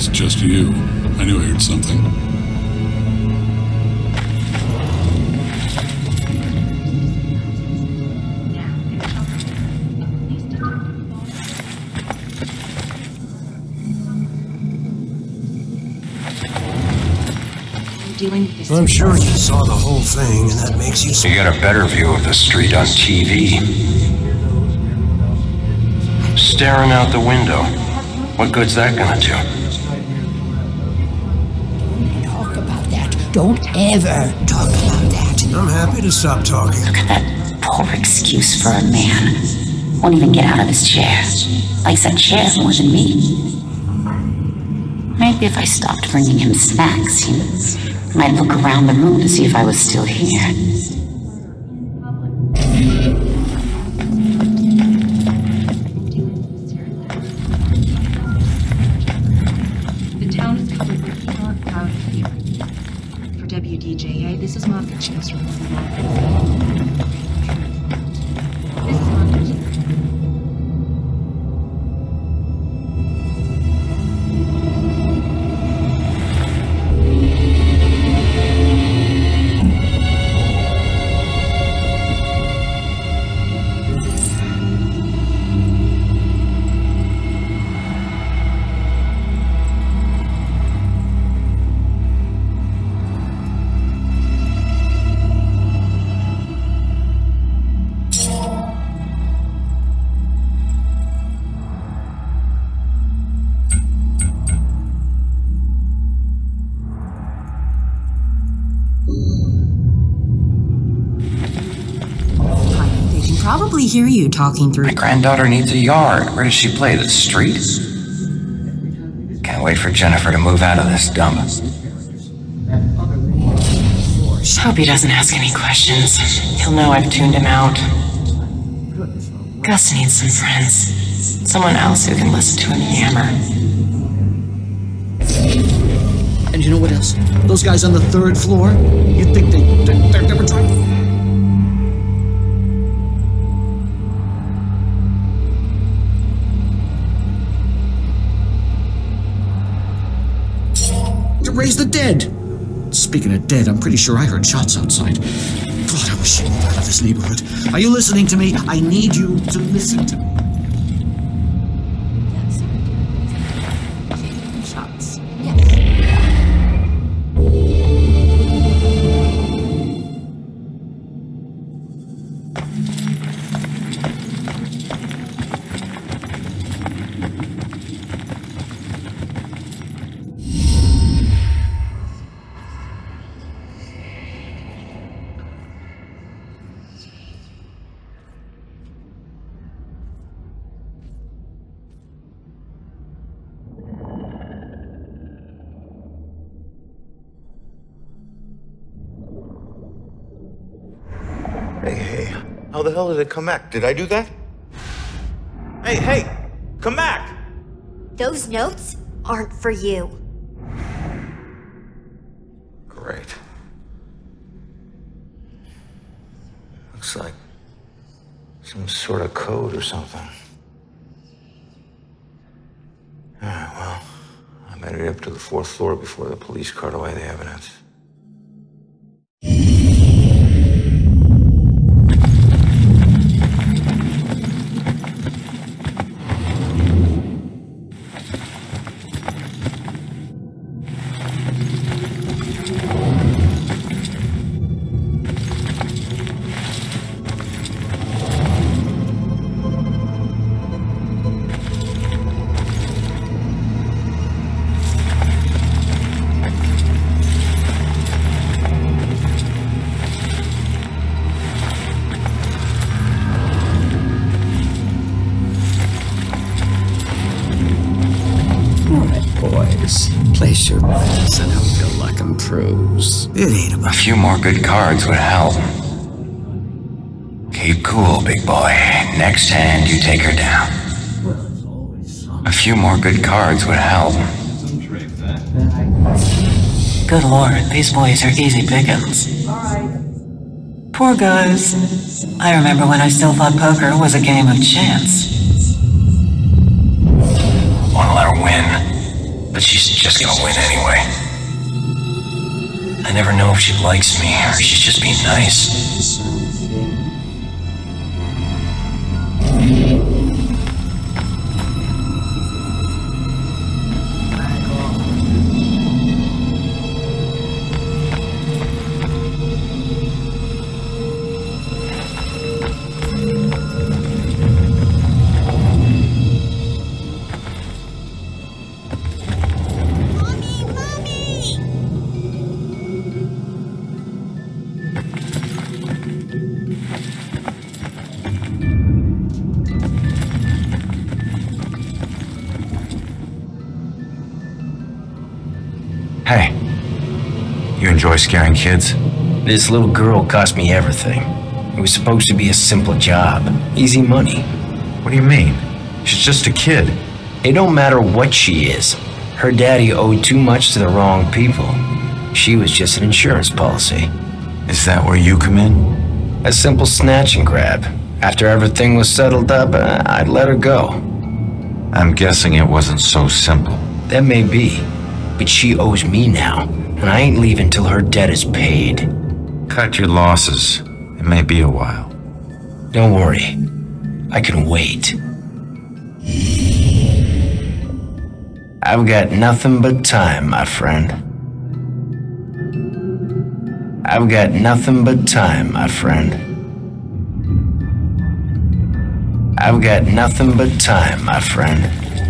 It's just you. I knew I heard something. I'm sure you saw the whole thing, and that makes you... You get a better view of the street on TV. Staring out the window. What good's that gonna do? Don't talk about that. Don't ever talk about that. I'm happy to stop talking. Look at that poor excuse for a man. Won't even get out of his chair. Likes that chair more than me. Maybe if I stopped bringing him snacks, he might look around the room to see if I was still here. The town is covered with dark cloud of fear. For WDJA, this is Martha Chance from This is Martha Chance. Probably hear you talking through. My granddaughter needs a yard. Where does she play? The street? Can't wait for Jennifer to move out of this dump. Hope he doesn't ask any questions. He'll know I've tuned him out. Gus needs some friends. Someone else who can listen to him yammer. And you know what else? Those guys on the 3rd floor? You'd think they were trying... raise the dead. Speaking of dead, I'm pretty sure I heard shots outside. God, I wish you moved out of this neighborhood. Are you listening to me? I need you to listen to me. Shots. Hey, how the hell did it come back? Did I do that? Hey, come back! Those notes aren't for you. Great. Looks like some sort of code or something. Alright, well, I made it up to the 4th floor before the police cart away the evidence. Place your bets and hope your luck improves. It ain't about... A few more good cards would help. Keep cool, big boy. Next hand, you take her down. A few more good cards would help. Good lord, these boys are easy pickings. Poor guys. I remember when I still thought poker was a game of chance. Want to let her win, but she's just gonna win anyway. I never know if she likes me or she's just being nice. Hey, you enjoy scaring kids? This little girl cost me everything. It was supposed to be a simple job. Easy money. What do you mean? She's just a kid. It don't matter what she is. Her daddy owed too much to the wrong people. She was just an insurance policy. Is that where you come in? A simple snatch and grab. After everything was settled up, I'd let her go. I'm guessing it wasn't so simple. That may be. But she owes me now, and I ain't leaving till her debt is paid. Cut your losses. It may be a while. Don't worry. I can wait. I've got nothing but time, my friend. I've got nothing but time, my friend. I've got nothing but time, my friend.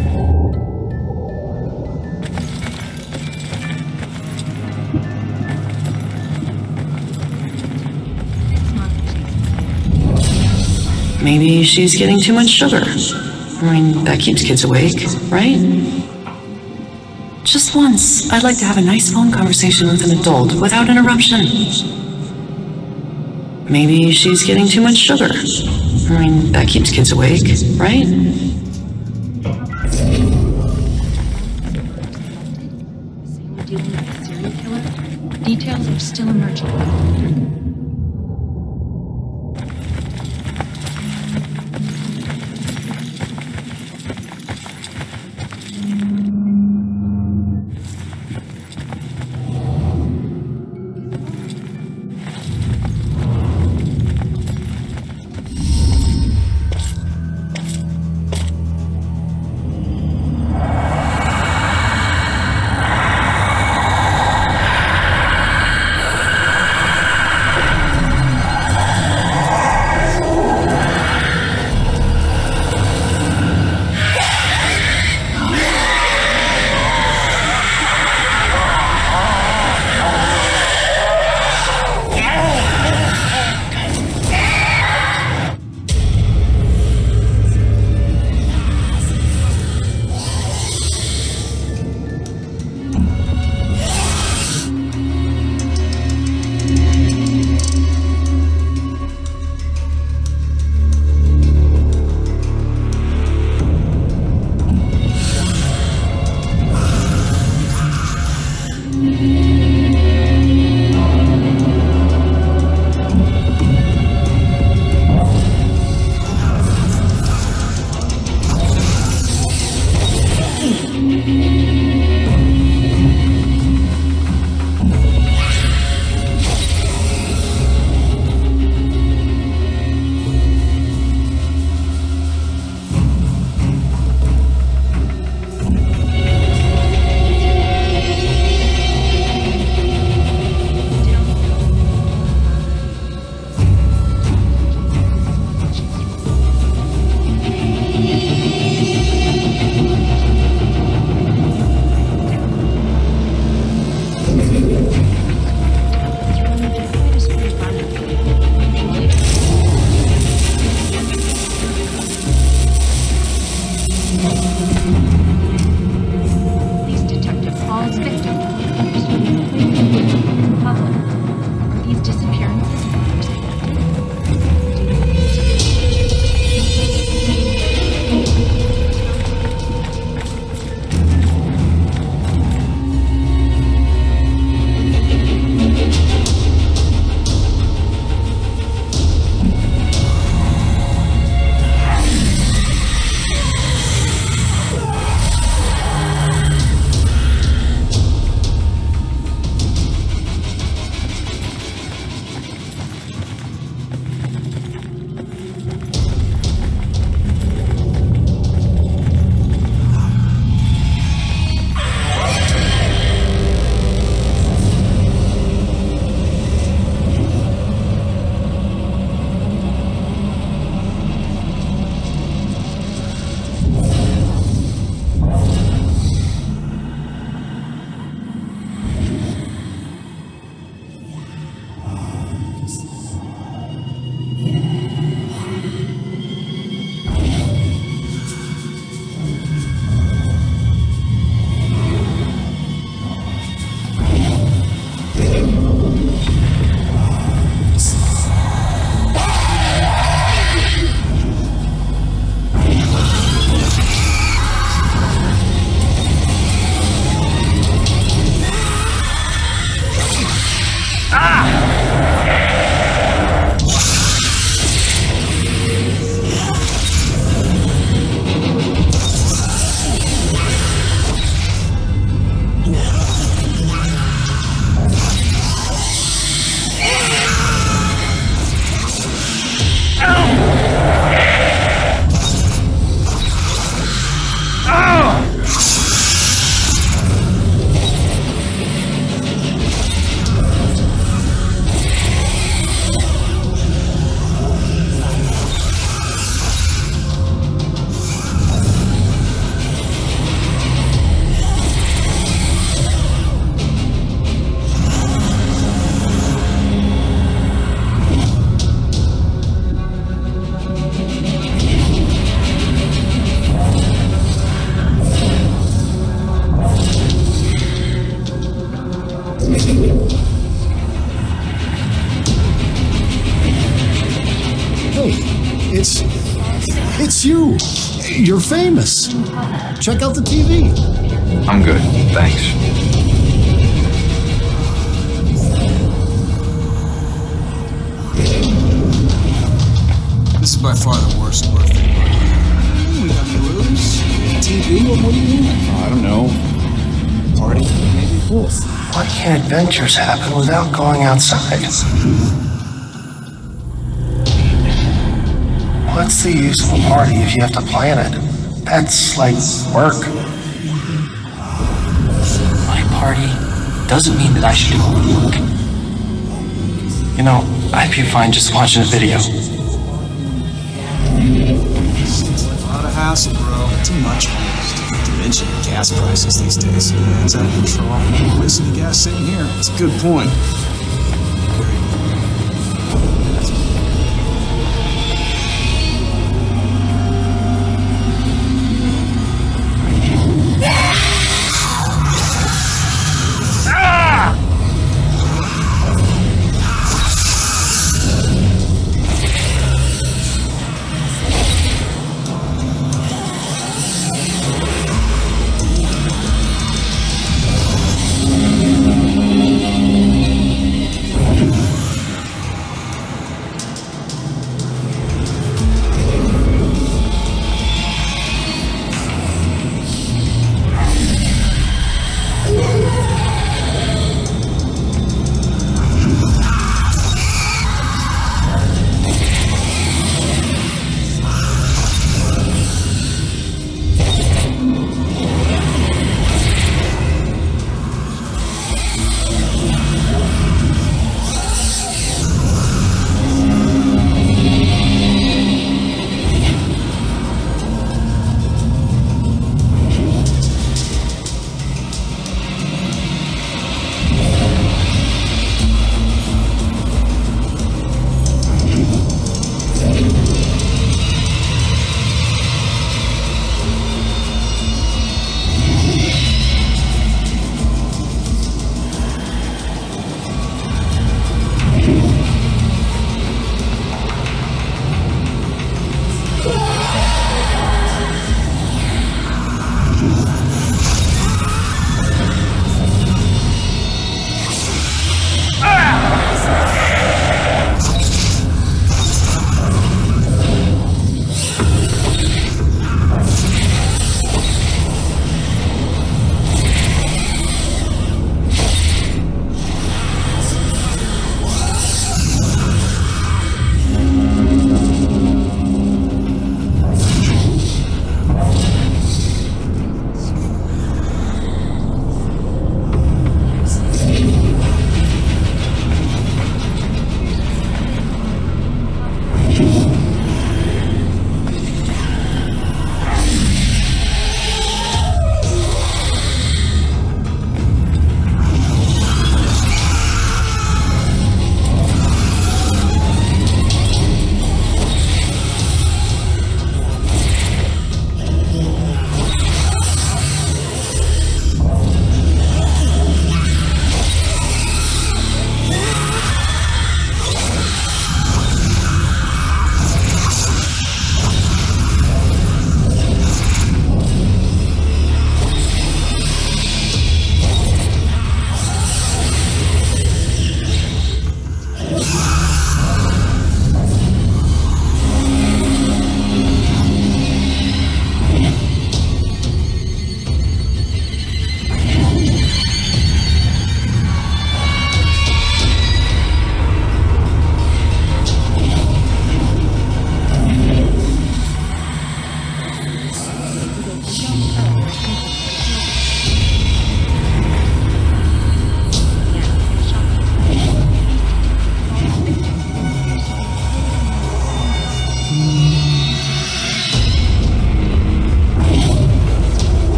Maybe she's getting too much sugar. I mean, that keeps kids awake, right? Just once, I'd like to have a nice phone conversation with an adult without interruption. Maybe she's getting too much sugar. I mean, that keeps kids awake, right? Saying we're dealing with a serial killer? Details are still emerging. You're famous. Check out the TV. I'm good, thanks. This is by far the worst birthday party. We got blues, TV, what do you mean? I don't know. Party, maybe both. Why can't adventures happen without going outside? What's the use of a party if you have to plan it? That's like work. My party doesn't mean that I should do all the work. You know, I'd be fine just watching a video. A lot of hassle, bro. Too much. Not to mention gas prices these days. It's out of control. Listen to gas sitting here. It's a good point.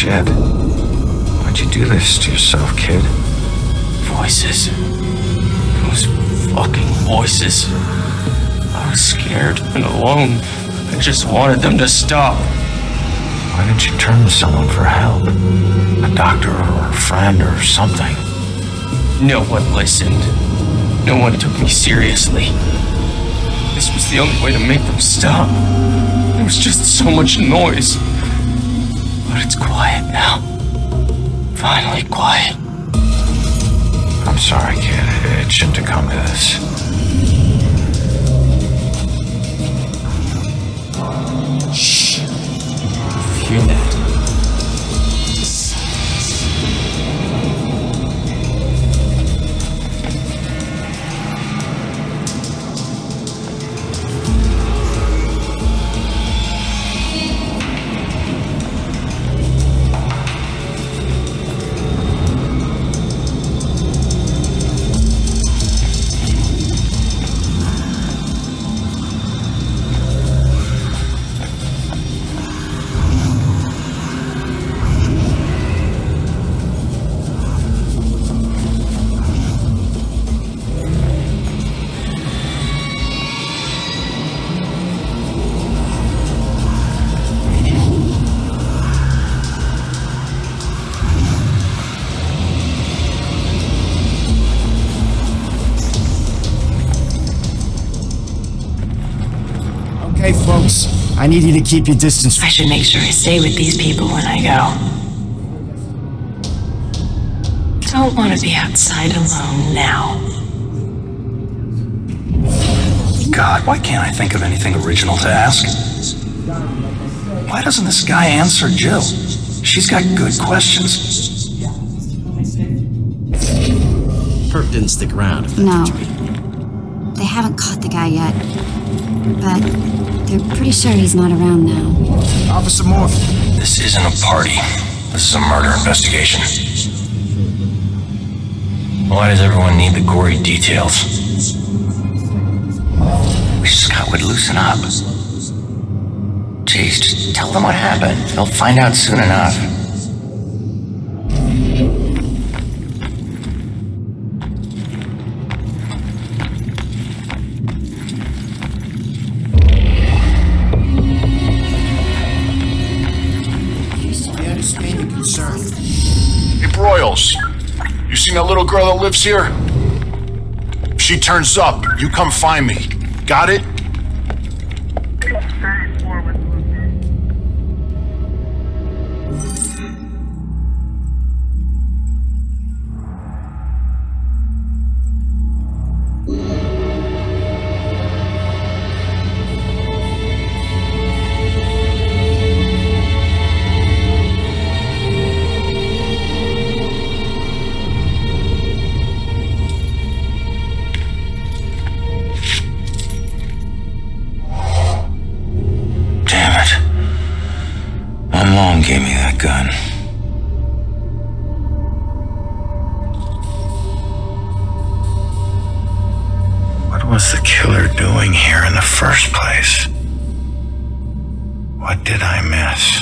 Shit. Why'd you do this to yourself, kid? Voices. Those fucking voices. I was scared and alone. I just wanted them to stop. Why didn't you turn to someone for help? A doctor or a friend or something? No one listened. No one took me seriously. This was the only way to make them stop. There was just so much noise. But it's quiet now. Finally quiet. I'm sorry, kid. It shouldn't have come to this. Shh. Hear that? Okay, folks, I need you to keep your distance. I should make sure I stay with these people when I go. Don't want to be outside alone now. God, why can't I think of anything original to ask? Why doesn't this guy answer Jill? She's got good questions. Perk didn't stick around. No. They haven't caught the guy yet. But they're pretty sure he's not around now. Officer Morgan. This isn't a party. This is a murder investigation. Why does everyone need the gory details? Wish Scott would loosen up. Jeez, just tell them what happened. They'll find out soon enough. Broyles, you seen that little girl that lives here? If she turns up, you come find me. Got it? Mom gave me that gun. What was the killer doing here in the first place? What did I miss?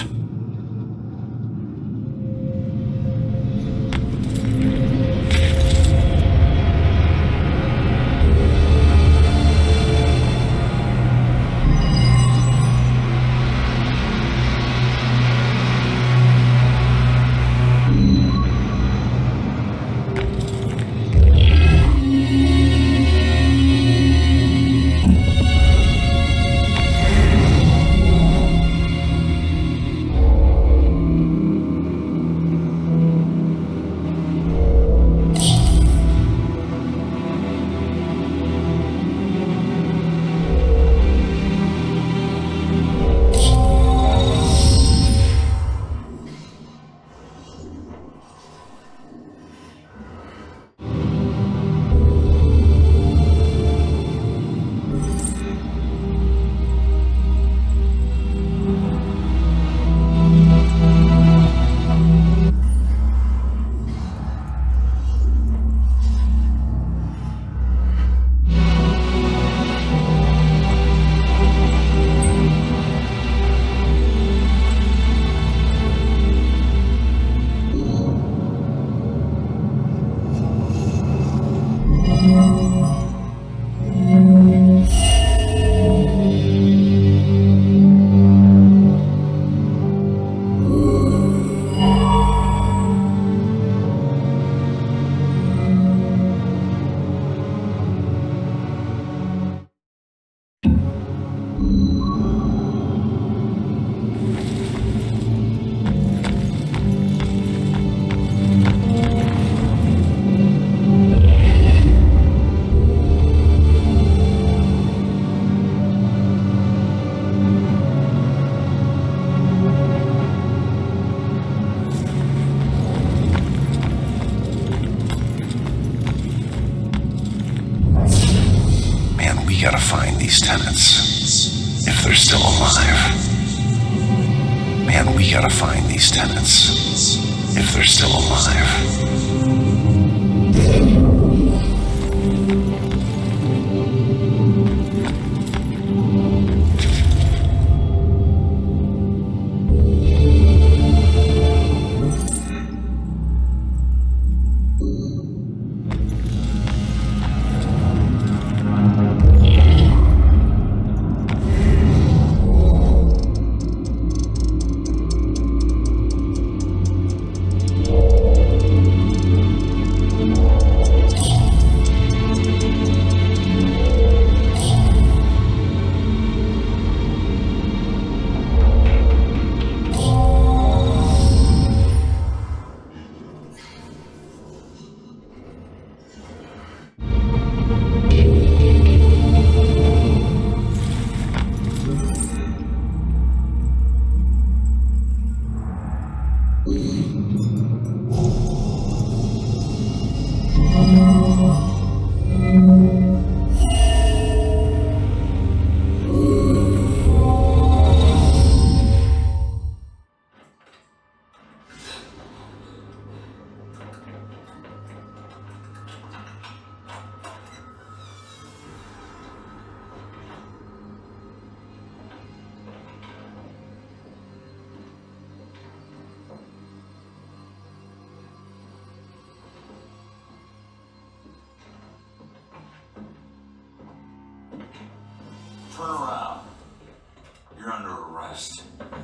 these tenants. If they're still alive. Man, we gotta find these tenants. If they're still alive. Turn around. You're under arrest.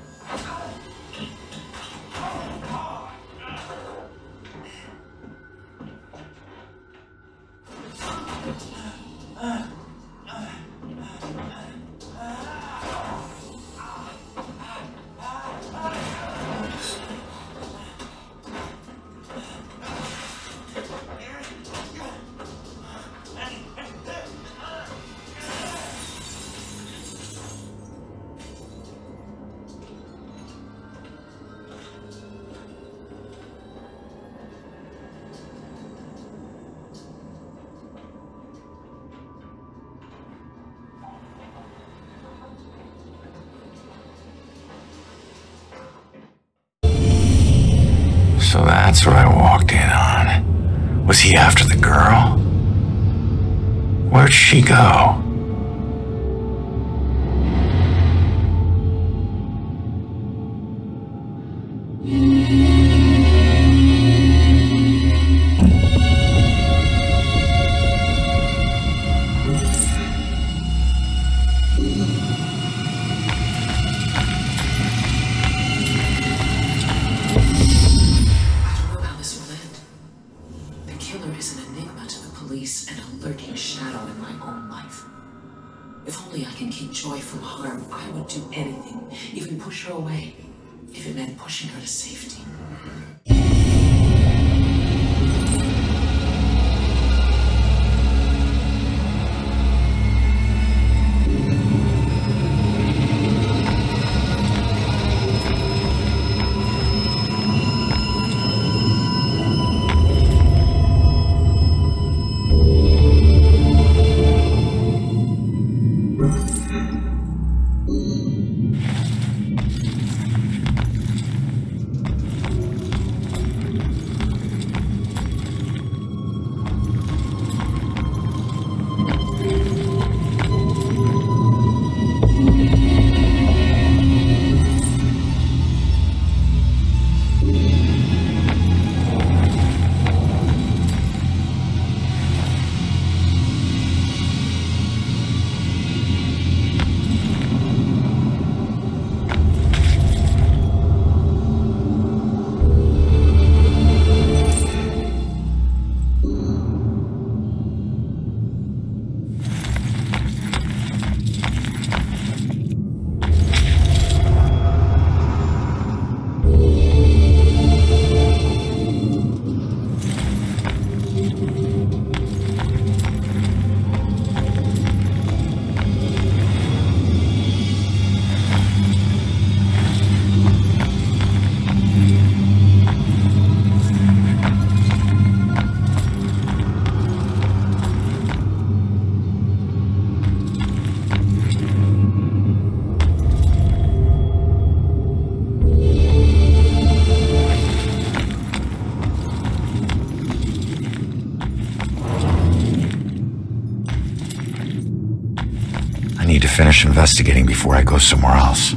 So that's what I walked in on. Was he after the girl? Where'd she go? finish investigating before I go somewhere else.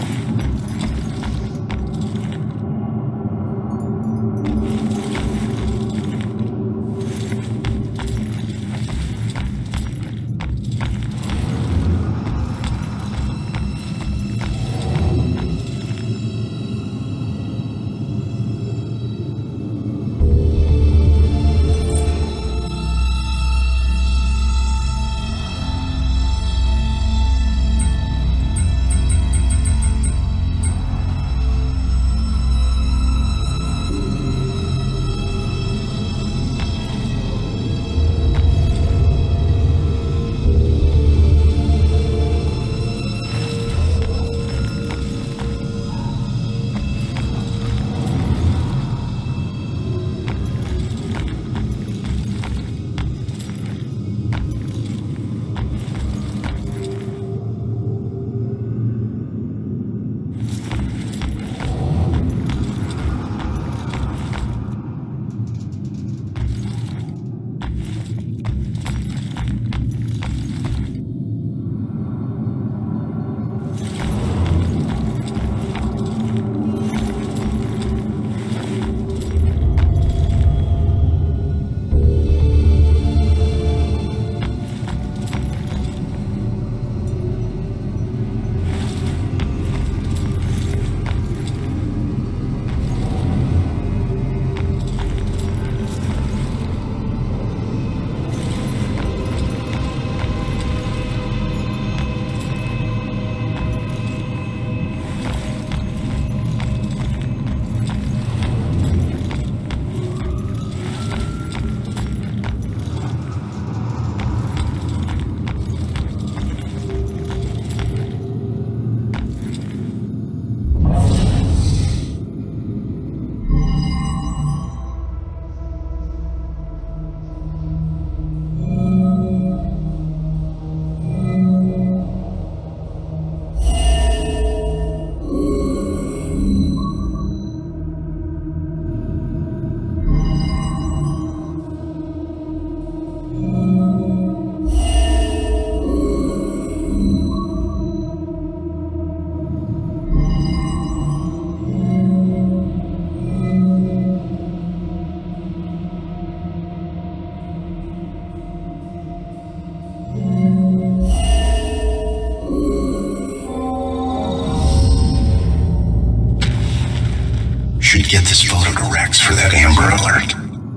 Should get this photo to Rex for that Amber Alert.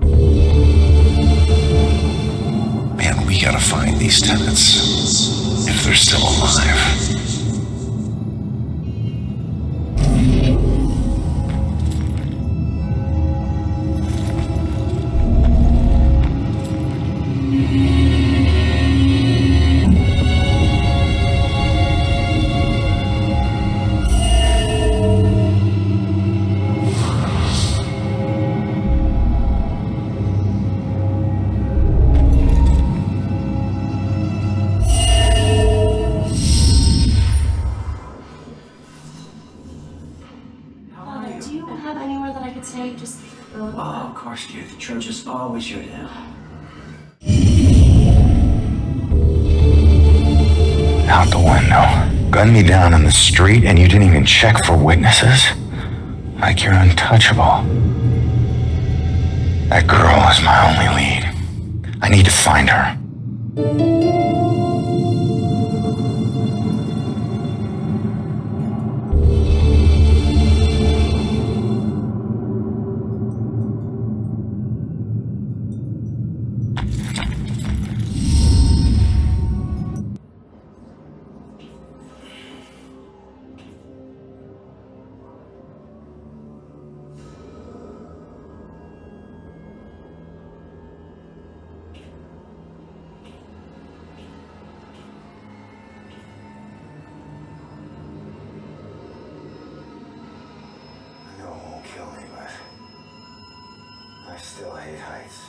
Man, we gotta find these tenants. If they're still alive. Oh, of course, dear. The church is always your down. Out the window. Gunned me down on the street and you didn't even check for witnesses? Like you're untouchable. That girl is my only lead. I need to find her. Still hate heights.